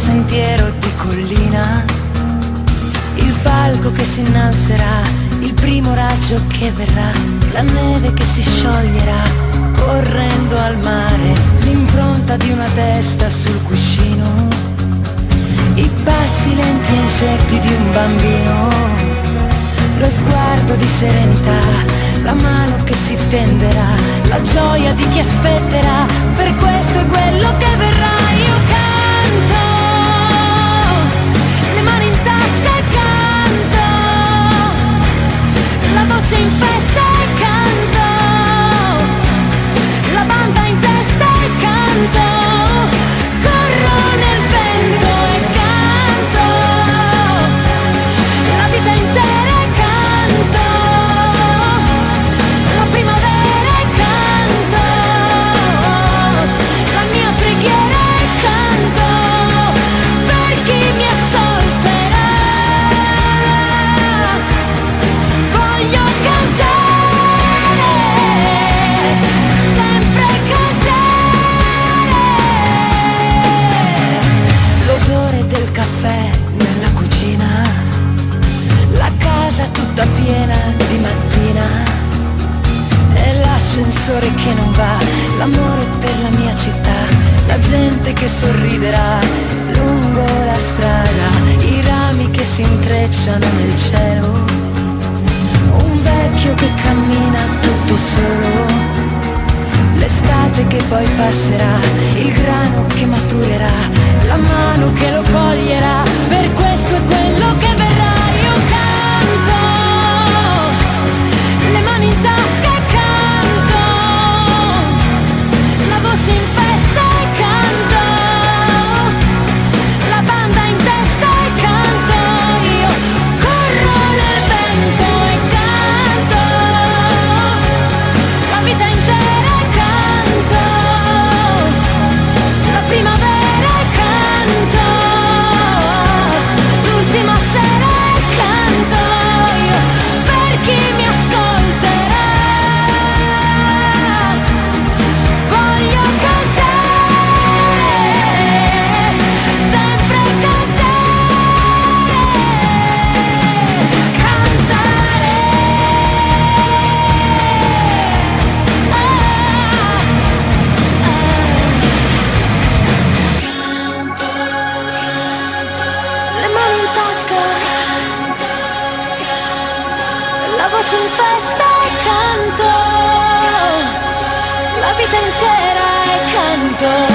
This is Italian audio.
sentiero di collina, il falco che si innalzerà, il primo raggio che verrà, la neve che si scioglierà, correndo al mare, l'impronta di una testa sul cuscino, i passi lenti e incerti di un bambino, lo sguardo di serenità, la mano che si tenderà, la gioia di chi aspetterà, per questo è quello che verrà. Io canto, le mani in tasca e canto, la voce in festa e canto, la banda in testa e canto, corro nel vento e canto, la vita intera e canto, la primavera e canto, la mia preghiera e canto, per chi mi ascolterà. Voglio cantare, sempre cantare. L'odore del caffè nella cucina, la casa tutta piena di mattina, e l'ascensore che non va, l'amore per la mia città, la gente che sorriderà lungo la strada, i rami che si intrecciano nel cielo, un vecchio che cammina tutto solo, l'estate che poi passerà, il grano che maturerà, la mano che lo coglierà, per questo è quello che verrà. Io canto, le mani in tasca e canto, la voce in festa e canto, la banda in testa e canto, io corro nel vento e canto, la vita intera e canto, la primavera e canto, l'ultima sera e canto, io per chi mi ascolterà. Voglio cantare, sempre cantare, cantare. Le mani in tasca, la voce in festa e canto, la vita intera e canto.